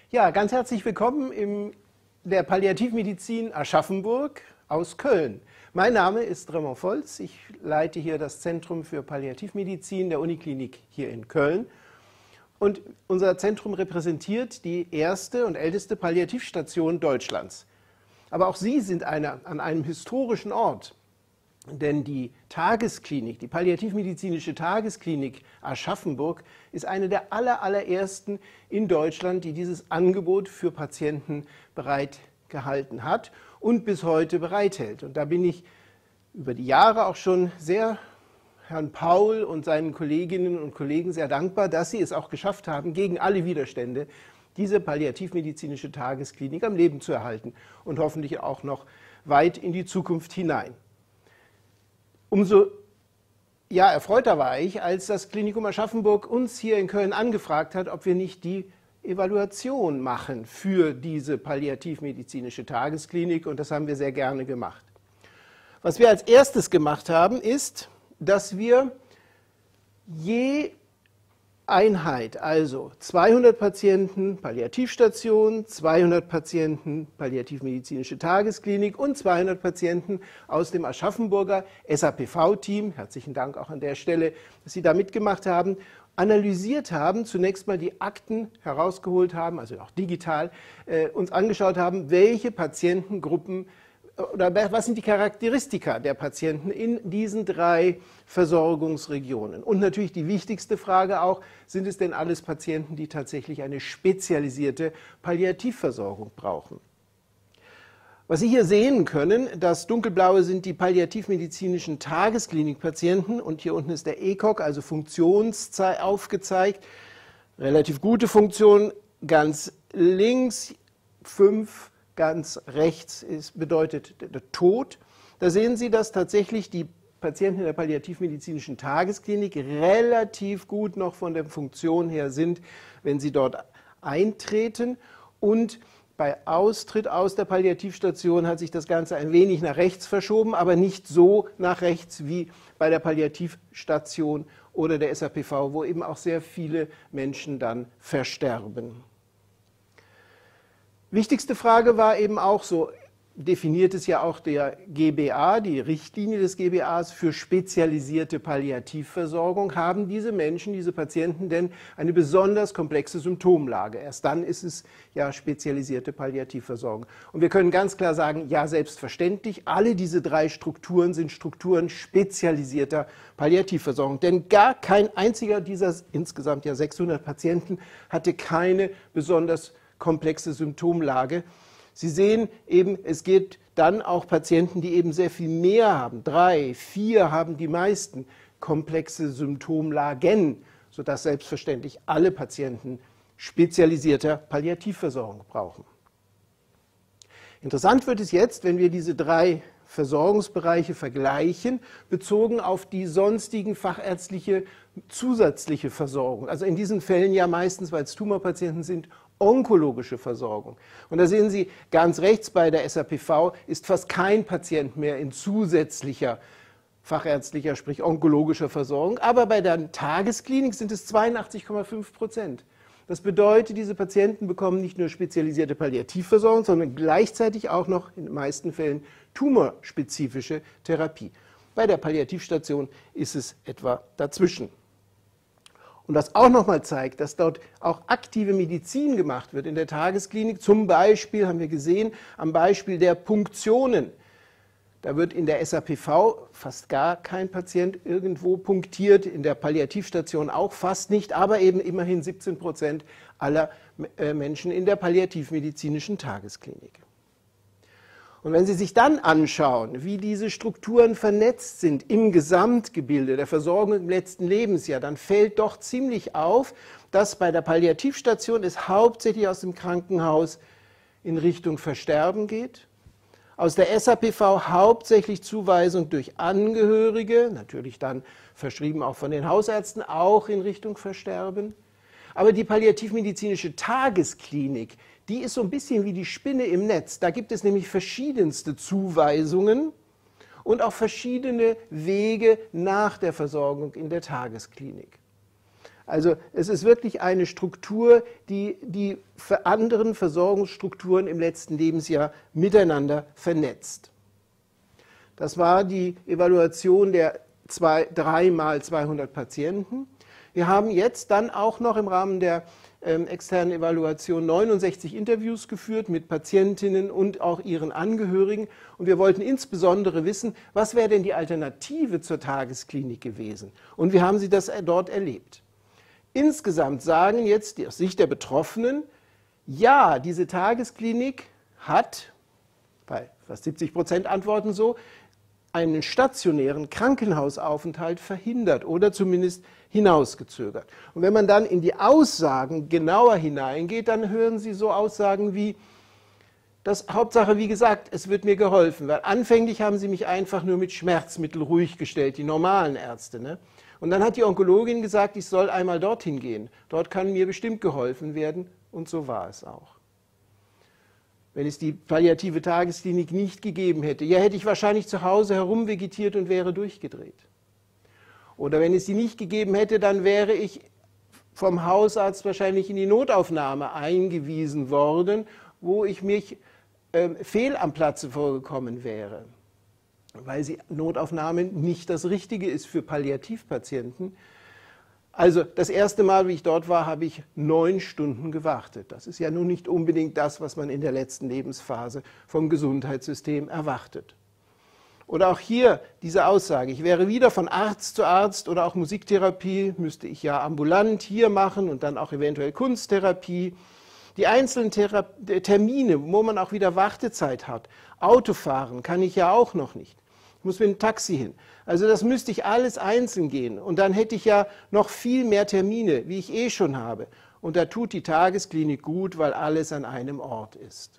Ja, ganz herzlich willkommen in der Palliativmedizin Aschaffenburg aus Köln. Mein Name ist Raymond Volz. Ich leite hier das Zentrum für Palliativmedizin der Uniklinik hier in Köln. Und unser Zentrum repräsentiert die erste und älteste Palliativstation Deutschlands. Aber auch Sie sind an einem historischen Ort. Denn die Tagesklinik, die palliativmedizinische Tagesklinik Aschaffenburg ist eine der allerersten in Deutschland, die dieses Angebot für Patienten bereitgehalten hat und bis heute bereithält. Und da bin ich über die Jahre auch schon sehr Herrn Paul und seinen Kolleginnen und Kollegen sehr dankbar, dass sie es auch geschafft haben, gegen alle Widerstände diese palliativmedizinische Tagesklinik am Leben zu erhalten und hoffentlich auch noch weit in die Zukunft hinein. Umso erfreuter war ich, als das Klinikum Aschaffenburg uns hier in Köln angefragt hat, ob wir nicht die Evaluation machen für diese palliativmedizinische Tagesklinik, und das haben wir sehr gerne gemacht. Was wir als erstes gemacht haben, ist, dass wir je Einheit, also 200 Patienten Palliativstation, 200 Patienten Palliativmedizinische Tagesklinik und 200 Patienten aus dem Aschaffenburger SAPV-Team, herzlichen Dank auch an der Stelle, dass Sie da mitgemacht haben, analysiert haben, zunächst mal die Akten herausgeholt haben, also auch digital, uns angeschaut haben, welche Patientengruppen oder was sind die Charakteristika der Patienten in diesen drei Versorgungsregionen. Und natürlich die wichtigste Frage auch, sind es denn alles Patienten, die tatsächlich eine spezialisierte Palliativversorgung brauchen? Was Sie hier sehen können, das Dunkelblaue sind die palliativmedizinischen Tagesklinikpatienten und hier unten ist der ECOG, also Funktionszeit aufgezeigt. Relativ gute Funktion, ganz links 5, ganz rechts bedeutet der Tod. Da sehen Sie, dass tatsächlich die Patienten in der palliativmedizinischen Tagesklinik relativ gut noch von der Funktion her sind, wenn sie dort eintreten. Und bei Austritt aus der Palliativstation hat sich das Ganze ein wenig nach rechts verschoben, aber nicht so nach rechts wie bei der Palliativstation oder der SAPV, wo eben auch sehr viele Menschen dann versterben. Wichtigste Frage war eben auch, so definiert es ja auch der GBA, die Richtlinie des GBAs für spezialisierte Palliativversorgung, haben diese Menschen, diese Patienten denn eine besonders komplexe Symptomlage? Erst dann ist es ja spezialisierte Palliativversorgung. Und wir können ganz klar sagen, ja, selbstverständlich, alle diese drei Strukturen sind Strukturen spezialisierter Palliativversorgung. Denn gar kein einziger dieser insgesamt ja 600 Patienten hatte keine besonders komplexe Symptomlage. Sie sehen eben, es gibt dann auch Patienten, die eben sehr viel mehr haben. 3, 4 haben die meisten komplexe Symptomlagen, sodass selbstverständlich alle Patienten spezialisierter Palliativversorgung brauchen. Interessant wird es jetzt, wenn wir diese drei Versorgungsbereiche vergleichen, bezogen auf die sonstigen fachärztliche zusätzliche Versorgung. Also in diesen Fällen ja meistens, weil es Tumorpatienten sind, onkologische Versorgung. Und da sehen Sie ganz rechts bei der SAPV ist fast kein Patient mehr in zusätzlicher fachärztlicher, sprich onkologischer Versorgung. Aber bei der Tagesklinik sind es 82,5%. Das bedeutet, diese Patienten bekommen nicht nur spezialisierte Palliativversorgung, sondern gleichzeitig auch noch in den meisten Fällen tumorspezifische Therapie. Bei der Palliativstation ist es etwa dazwischen. Und das auch nochmal zeigt, dass dort auch aktive Medizin gemacht wird in der Tagesklinik. Zum Beispiel haben wir gesehen, am Beispiel der Punktionen. Da wird in der SAPV fast gar kein Patient irgendwo punktiert, in der Palliativstation auch fast nicht, aber eben immerhin 17% aller Menschen in der palliativmedizinischen Tagesklinik. Und wenn Sie sich dann anschauen, wie diese Strukturen vernetzt sind im Gesamtgebilde der Versorgung im letzten Lebensjahr, dann fällt doch ziemlich auf, dass bei der Palliativstation es hauptsächlich aus dem Krankenhaus in Richtung Versterben geht, aus der SAPV hauptsächlich Zuweisung durch Angehörige, natürlich dann verschrieben auch von den Hausärzten, auch in Richtung Versterben. Aber die palliativmedizinische Tagesklinik, die ist so ein bisschen wie die Spinne im Netz. Da gibt es nämlich verschiedenste Zuweisungen und auch verschiedene Wege nach der Versorgung in der Tagesklinik. Also es ist wirklich eine Struktur, die für anderen Versorgungsstrukturen im letzten Lebensjahr miteinander vernetzt. Das war die Evaluation der 3 mal 200 Patienten. Wir haben jetzt dann auch noch im Rahmen der externen Evaluation 69 Interviews geführt mit Patientinnen und auch ihren Angehörigen. Und wir wollten insbesondere wissen, was wäre denn die Alternative zur Tagesklinik gewesen? Und wie haben Sie das dort erlebt? Insgesamt sagen jetzt aus Sicht der Betroffenen, ja, diese Tagesklinik hat, bei fast 70% antworten so, einen stationären Krankenhausaufenthalt verhindert oder zumindest hinausgezögert. Und wenn man dann in die Aussagen genauer hineingeht, dann hören Sie so Aussagen wie, das Hauptsache, wie gesagt, es wird mir geholfen, weil anfänglich haben Sie mich einfach nur mit Schmerzmittel ruhig gestellt, die normalen Ärzte, ne? Und dann hat die Onkologin gesagt, ich soll einmal dorthin gehen. Dort kann mir bestimmt geholfen werden. Und so war es auch. Wenn es die palliative Tagesklinik nicht gegeben hätte, ja, hätte ich wahrscheinlich zu Hause herumvegetiert und wäre durchgedreht. Oder wenn es sie nicht gegeben hätte, dann wäre ich vom Hausarzt wahrscheinlich in die Notaufnahme eingewiesen worden, wo ich mich fehl am Platze vorgekommen wäre. Weil die Notaufnahme nicht das Richtige ist für Palliativpatienten. Also das erste Mal, wie ich dort war, habe ich 9 Stunden gewartet. Das ist ja nun nicht unbedingt das, was man in der letzten Lebensphase vom Gesundheitssystem erwartet. Oder auch hier diese Aussage, ich wäre wieder von Arzt zu Arzt oder auch Musiktherapie, müsste ich ja ambulant hier machen und dann auch eventuell Kunsttherapie. Die einzelnen Termine, wo man auch wieder Wartezeit hat, Autofahren kann ich ja auch noch nicht. Ich muss mit dem Taxi hin. Also das müsste ich alles einzeln gehen. Und dann hätte ich ja noch viel mehr Termine, wie ich eh schon habe. Und da tut die Tagesklinik gut, weil alles an einem Ort ist.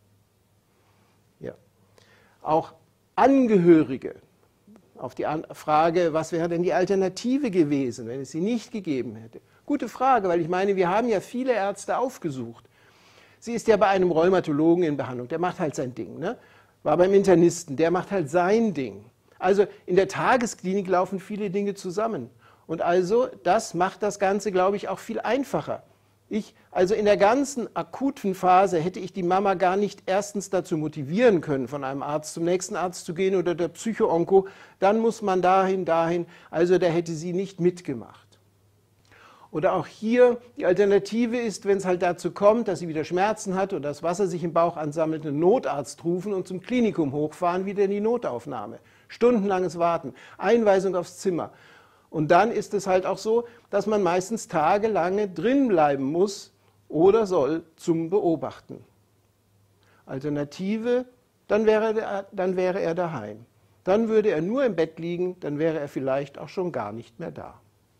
Ja. Auch Angehörige, auf die Frage, was wäre denn die Alternative gewesen, wenn es sie nicht gegeben hätte? Gute Frage, weil ich meine, wir haben ja viele Ärzte aufgesucht. Sie ist ja bei einem Rheumatologen in Behandlung, der macht halt sein Ding, ne? War beim Internisten, der macht halt sein Ding. Also in der Tagesklinik laufen viele Dinge zusammen. Und also das macht das Ganze, glaube ich, auch viel einfacher. Also in der ganzen akuten Phase hätte ich die Mama gar nicht erstens dazu motivieren können, von einem Arzt zum nächsten Arzt zu gehen oder der Psycho-Onko, dann muss man dahin, also da hätte sie nicht mitgemacht. Oder auch hier, die Alternative ist, wenn es halt dazu kommt, dass sie wieder Schmerzen hat oder das Wasser sich im Bauch ansammelt, einen Notarzt rufen und zum Klinikum hochfahren, wieder in die Notaufnahme. Stundenlanges Warten, Einweisung aufs Zimmer. Und dann ist es halt auch so, dass man meistens tagelange drin bleiben muss oder soll zum Beobachten. Alternative, dann wäre er daheim. Dann würde er nur im Bett liegen, dann wäre er vielleicht auch schon gar nicht mehr da.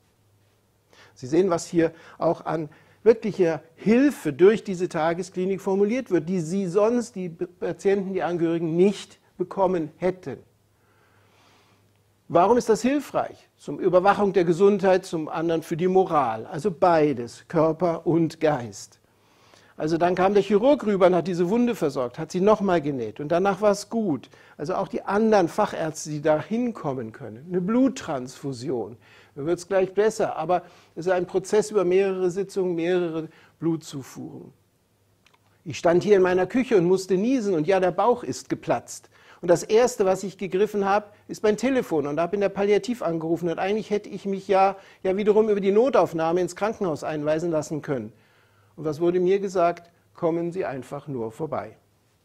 Sie sehen, was hier auch an wirklicher Hilfe durch diese Tagesklinik formuliert wird, die Sie sonst, die Patienten, die Angehörigen, nicht bekommen hätten. Warum ist das hilfreich? Zum Überwachung der Gesundheit, zum anderen für die Moral. Also beides, Körper und Geist. Also dann kam der Chirurg rüber und hat diese Wunde versorgt, hat sie nochmal genäht und danach war es gut. Also auch die anderen Fachärzte, die da hinkommen können. Eine Bluttransfusion, dann wird es gleich besser, aber es ist ein Prozess über mehrere Sitzungen, mehrere Blutzufuhren. Ich stand hier in meiner Küche und musste niesen und ja, der Bauch ist geplatzt. Und das Erste, was ich gegriffen habe, ist mein Telefon und habe in der Palliativ angerufen. Und eigentlich hätte ich mich ja wiederum über die Notaufnahme ins Krankenhaus einweisen lassen können. Und was wurde mir gesagt? Kommen Sie einfach nur vorbei.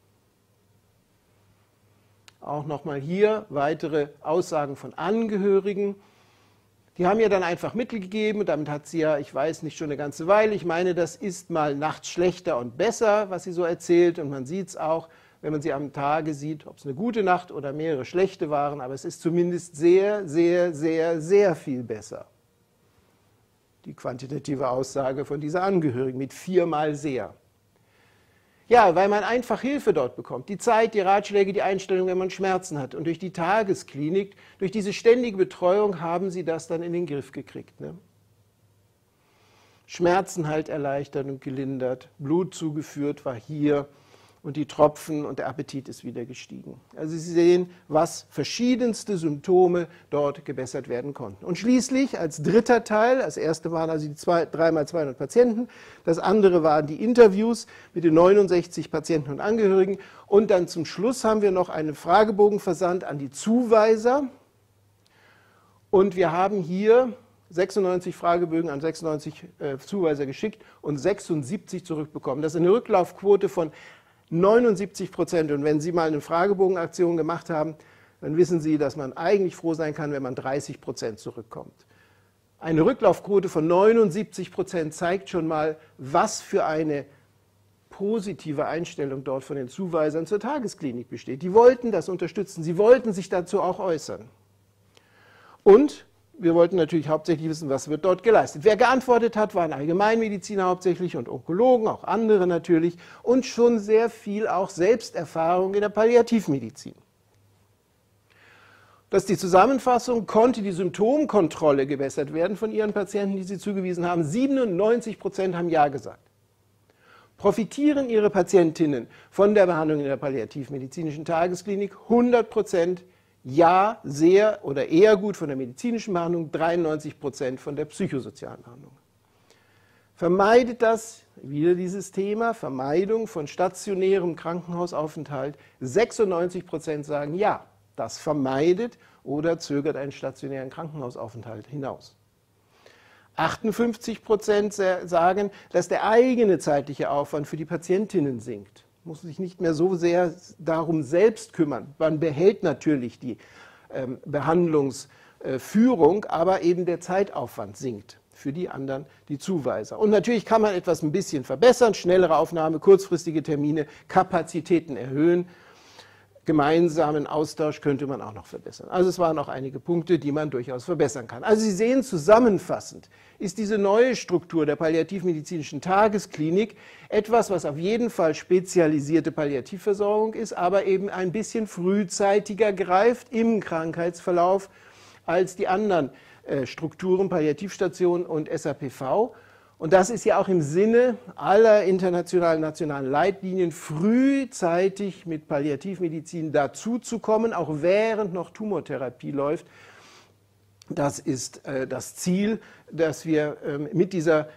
Auch nochmal hier weitere Aussagen von Angehörigen. Die haben ja dann einfach Mittel gegeben und damit hat sie ja, ich weiß nicht, schon eine ganze Weile. Ich meine, das ist mal nachts schlechter und besser, was sie so erzählt. Und man sieht es auch, wenn man sie am Tage sieht, ob es eine gute Nacht oder mehrere schlechte waren. Aber es ist zumindest sehr, sehr, sehr, sehr viel besser. Die quantitative Aussage von dieser Angehörigen mit 4-mal sehr. Ja, weil man einfach Hilfe dort bekommt. Die Zeit, die Ratschläge, die Einstellung, wenn man Schmerzen hat. Und durch die Tagesklinik, durch diese ständige Betreuung haben sie das dann in den Griff gekriegt. Ne? Schmerzen halt erleichtert und gelindert, Blut zugeführt war hier und die Tropfen und der Appetit ist wieder gestiegen. Also Sie sehen, was verschiedenste Symptome dort gebessert werden konnten. Und schließlich als dritter Teil, das erste waren also die 3x200 Patienten, das andere waren die Interviews mit den 69 Patienten und Angehörigen und dann zum Schluss haben wir noch einen Fragebogen versandt an die Zuweiser und wir haben hier 96 Fragebögen an 96 Zuweiser geschickt und 76 zurückbekommen. Das ist eine Rücklaufquote von 79%. Und wenn Sie mal eine Fragebogenaktion gemacht haben, dann wissen Sie, dass man eigentlich froh sein kann, wenn man 30% zurückkommt. Eine Rücklaufquote von 79% zeigt schon mal, was für eine positive Einstellung dort von den Zuweisern zur Tagesklinik besteht. Die wollten das unterstützen, sie wollten sich dazu auch äußern. Und wir wollten natürlich hauptsächlich wissen, was wird dort geleistet. Wer geantwortet hat, waren Allgemeinmediziner hauptsächlich und Onkologen, auch andere natürlich, und schon sehr viel auch Selbsterfahrung in der Palliativmedizin. Das ist die Zusammenfassung. Konnte die Symptomkontrolle gebessert werden von Ihren Patienten, die Sie zugewiesen haben? 97% haben Ja gesagt. Profitieren Ihre Patientinnen von der Behandlung in der palliativmedizinischen Tagesklinik? 100%. Ja, sehr oder eher gut von der medizinischen Behandlung, 93% von der psychosozialen Behandlung. Vermeidet das, wieder dieses Thema, Vermeidung von stationärem Krankenhausaufenthalt? 96% sagen ja, das vermeidet oder zögert einen stationären Krankenhausaufenthalt hinaus. 58% sagen, dass der eigene zeitliche Aufwand für die Patientinnen sinkt. Muss sich nicht mehr so sehr darum selbst kümmern. Man behält natürlich die Behandlungsführung, aber eben der Zeitaufwand sinkt für die anderen, die Zuweiser. Und natürlich kann man etwas ein bisschen verbessern, schnellere Aufnahme, kurzfristige Termine, Kapazitäten erhöhen. Gemeinsamen Austausch könnte man auch noch verbessern. Also es waren auch einige Punkte, die man durchaus verbessern kann. Also Sie sehen, zusammenfassend ist diese neue Struktur der palliativmedizinischen Tagesklinik etwas, was auf jeden Fall spezialisierte Palliativversorgung ist, aber eben ein bisschen frühzeitiger greift im Krankheitsverlauf als die anderen Strukturen, Palliativstationen und SAPV. Und das ist ja auch im Sinne aller internationalen, nationalen Leitlinien, frühzeitig mit Palliativmedizin dazuzukommen, auch während noch Tumortherapie läuft. Das ist das Ziel, das wir mit dieser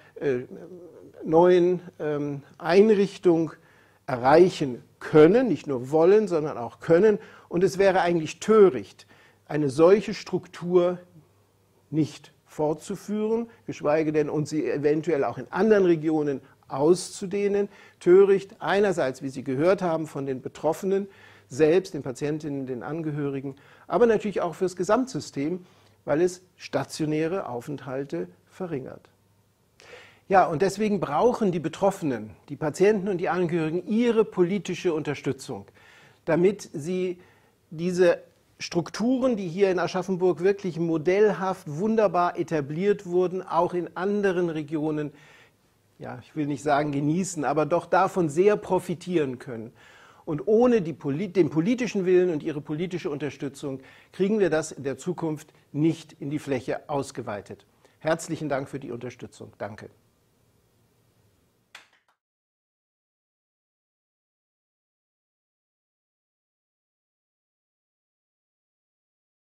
neuen Einrichtung erreichen können, nicht nur wollen, sondern auch können. Und es wäre eigentlich töricht, eine solche Struktur nicht fortzuführen, geschweige denn und sie eventuell auch in anderen Regionen auszudehnen. Töricht einerseits, wie Sie gehört haben, von den Betroffenen selbst, den Patientinnen, den Angehörigen, aber natürlich auch fürs Gesamtsystem, weil es stationäre Aufenthalte verringert. Ja, und deswegen brauchen die Betroffenen, die Patienten und die Angehörigen ihre politische Unterstützung, damit sie diese Strukturen, die hier in Aschaffenburg wirklich modellhaft, wunderbar etabliert wurden, auch in anderen Regionen, ja, ich will nicht sagen genießen, aber doch davon sehr profitieren können. Und ohne den politischen Willen und ihre politische Unterstützung kriegen wir das in der Zukunft nicht in die Fläche ausgeweitet. Herzlichen Dank für die Unterstützung. Danke.